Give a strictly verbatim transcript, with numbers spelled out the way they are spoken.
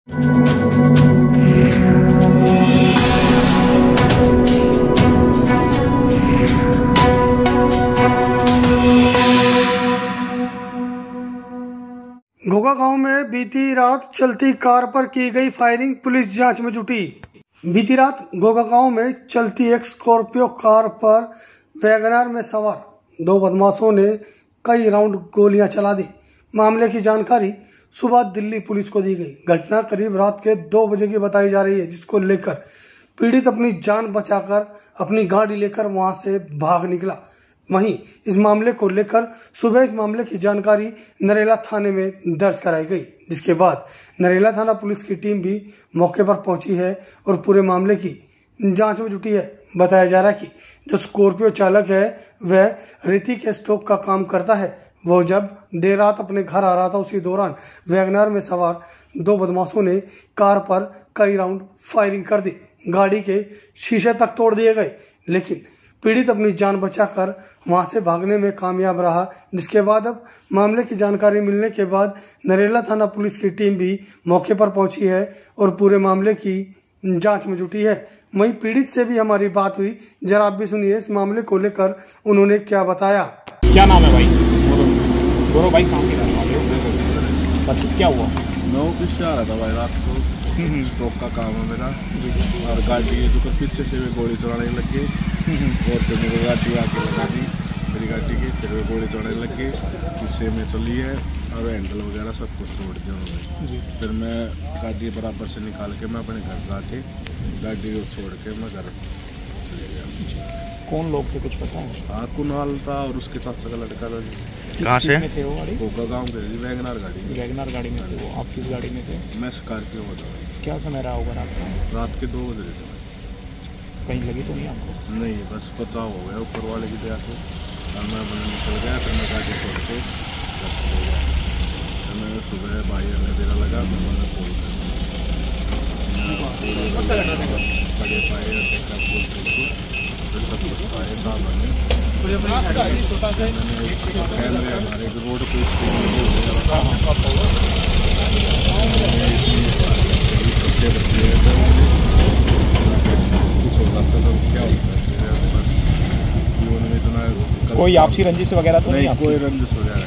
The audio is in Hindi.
घोघा गांव में बीती रात चलती कार पर की गई फायरिंग, पुलिस जांच में जुटी। बीती रात घोघा गांव में चलती एक स्कॉर्पियो कार पर वैगनआर में सवार दो बदमाशों ने कई राउंड गोलियां चला दी। मामले की जानकारी सुबह दिल्ली पुलिस को दी गई। घटना करीब रात के दो बजे की बताई जा रही है, जिसको लेकर पीड़ित अपनी जान बचाकर अपनी गाड़ी लेकर वहां से भाग निकला। वहीं इस मामले को लेकर सुबह इस मामले की जानकारी नरेला थाने में दर्ज कराई गई, जिसके बाद नरेला थाना पुलिस की टीम भी मौके पर पहुंची है और पूरे मामले की जांच में जुटी है। बताया जा रहा है कि जो स्कॉर्पियो चालक है वह रेती के स्टॉक का काम करता है। वो जब देर रात अपने घर आ रहा था, उसी दौरान वैगनआर में सवार दो बदमाशों ने कार पर कई राउंड फायरिंग कर दी। गाड़ी के शीशे तक तोड़ दिए गए, लेकिन पीड़ित अपनी जान बचाकर वहां से भागने में कामयाब रहा। जिसके बाद अब मामले की जानकारी मिलने के बाद नरेला थाना पुलिस की टीम भी मौके पर पहुंची है और पूरे मामले की जांच में जुटी है। वहीं पीड़ित से भी हमारी बात हुई, जरा आप भी सुनिए इस मामले को लेकर उन्होंने क्या बताया। क्या नाम है भाई? दोनों भाई कहाँ के रहने वाले हो? क्या हुआ? मैं ऑफिस से आ रहा था भाई रात को, स्टॉक का काम है मेरा, और गाड़ी तो पीछे से भी गोली चलाने लग गई और फिर मेरी गाड़ी आके लगा दी मेरी गाड़ी की, फिर वो गोली चलाने लग गई, शीशे में चली है और हैंडल वगैरह सब कुछ तोड़ दिया उन्होंने। फिर मैं गाड़ी बराबर से निकाल के मैं अपने घर जाके गाड़ी को छोड़ के मैं घर चले गया। कौन लोग थे कुछ पता है? हाँ, कुणाल था और उसके चाचा का लड़का था। कहाँ से थे वो? गाड़ी घोघा गाँव के वैगनआर गाड़ी में। वैगनआर गाड़ी में थे वो। आप किस गाड़ी में थे? मैं स्कॉर्पियो में था। क्या समय रहा होगा रात का? रात के दो बजे थे। कहीं लगी तो नहीं आपको? नहीं, बस बचाव हो गया ऊपर वाले की दया से, और मैं बने निकल गया। फिर मैं गाड़ी छोड़ के घर चले गया। फिर मैं सुबह भाई ने मेरा लगा तो मैंने फोन कर बड़े पाए देखा फोन करके, फिर सब कुछ पाए सामने हमारे रोड को छोटे बच्चे कुछ हो जाता तो क्या होता है, बस जीवन में इतना कोई आपसी रंजिश वगैरह तो नहीं? कोई रंजिश वगैरह